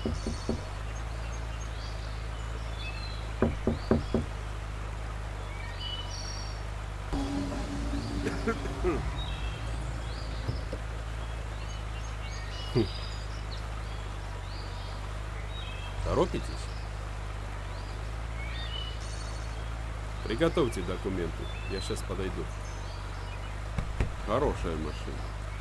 Торопитесь? Приготовьте документы, я сейчас подойду. Хорошая машина.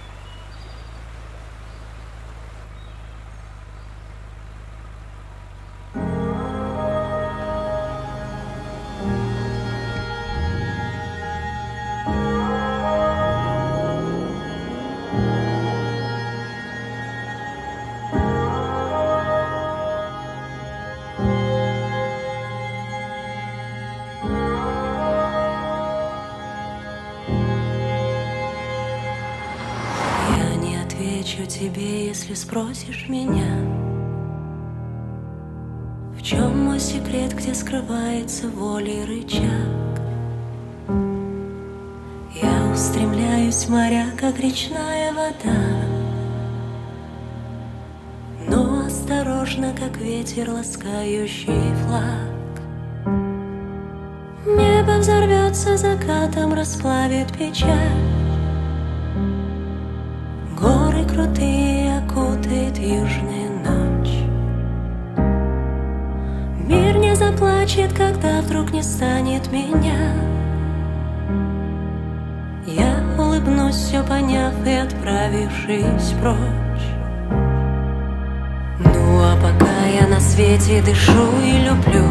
Тебе, если спросишь меня, в чем мой секрет, где скрывается воля и рычаг. Я устремляюсь в моря, как речная вода, но осторожно, как ветер, ласкающий флаг. Небо взорвется закатом, расплавит печаль. Горы крутые окутает южная ночь. Мир не заплачет, когда вдруг не станет меня. Я улыбнусь, все поняв и отправившись прочь. Ну а пока я на свете дышу и люблю,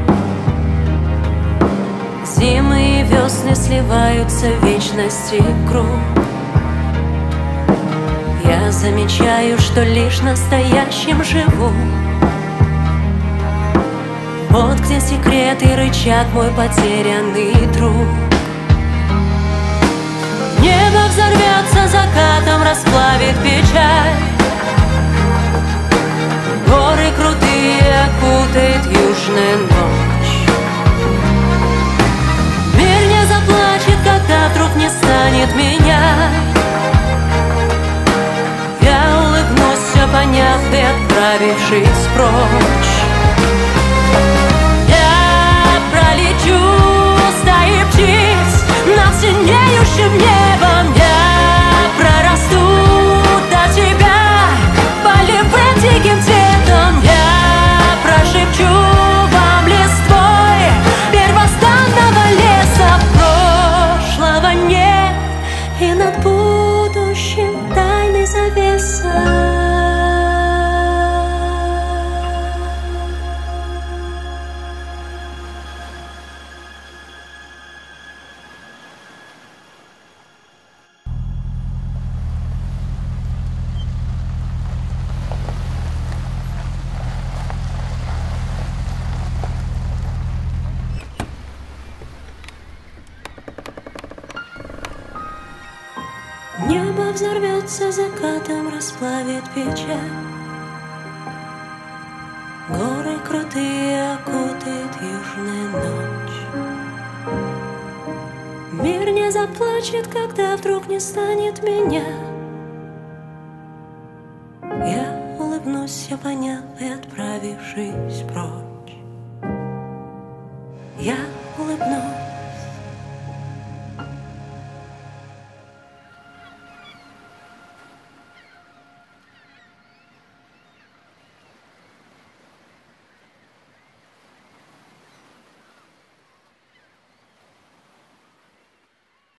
зимы и весны сливаются в вечности круг. Я замечаю, что лишь настоящим живу. Вот где секрет и рычаг, мой потерянный друг. Небо взорвется закатом, расплавит печаль. Горы крутые окутает южная ночь. Мир не заплачет, когда вдруг не станет меня. Поняв и отправившись прочь, я пролечу стаи птиц над синеющим небом. Я прорасту до тебя полевым диким цветом. Я прошепчу вам листвой первозданного леса. Прошлого нет, и над будущим тайны завеса. Небо взорвется закатом, расплавит печаль. Горы крутые окутает южная ночь. Мир не заплачет, когда вдруг не станет меня. Я улыбнусь, все поняв и отправившись прочь. Я улыбнусь.